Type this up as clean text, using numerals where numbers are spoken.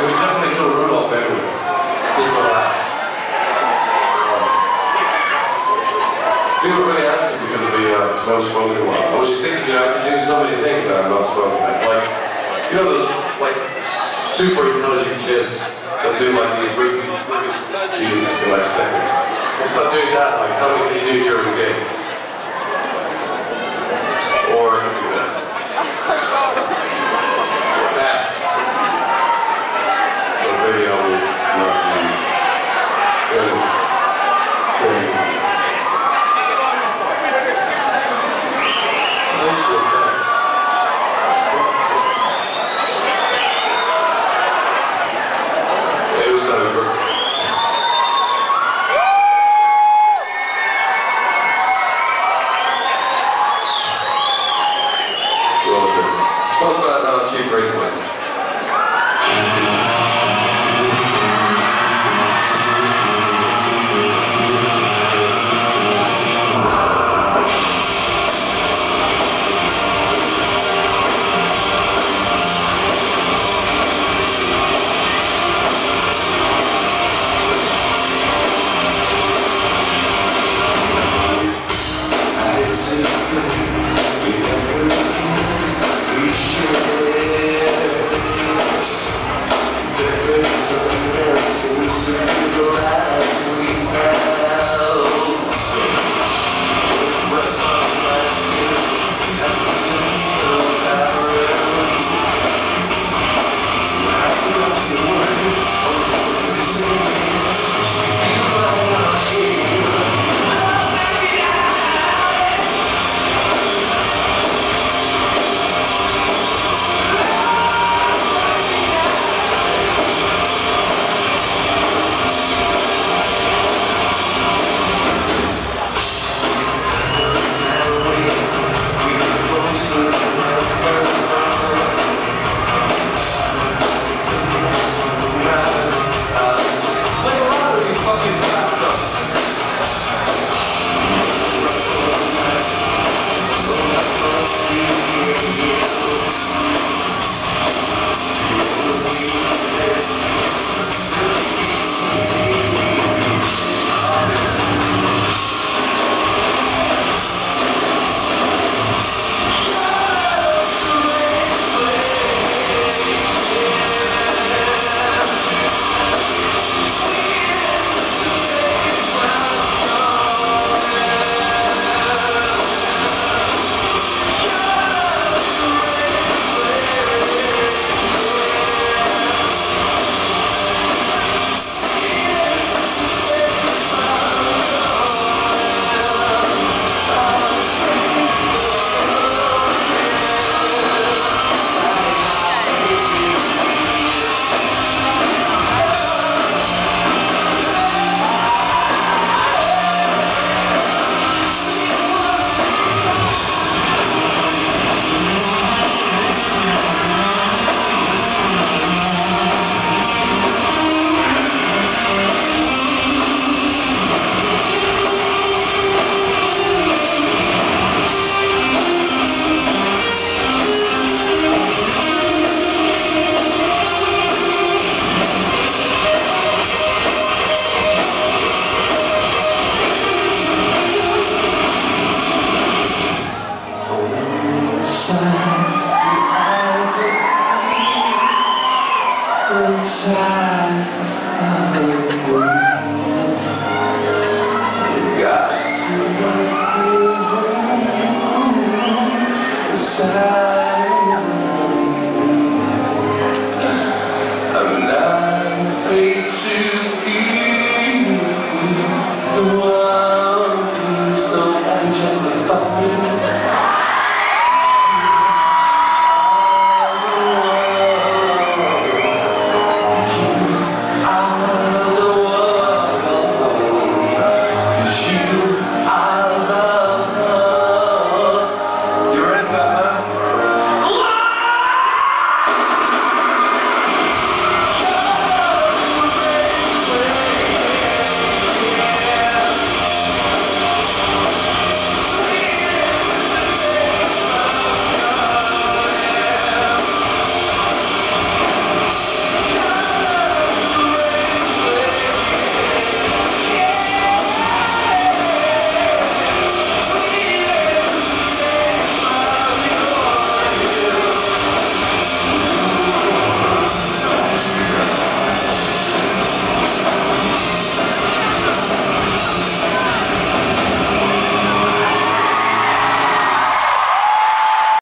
we definitely kill Rudolph anyway. Just for laughs. Feel really antsy because of the no smoking law. I was just thinking, I can do so many things that I'm not smoking. Like, those, like, super intelligent kids that do, like, the Rubik's Cube in, like, seconds. Instead of doing that, like, how many can you do during the game? Or do that. Bats. So maybe I will not do nice little bats. It was time for supposed to cheap bracelets. Time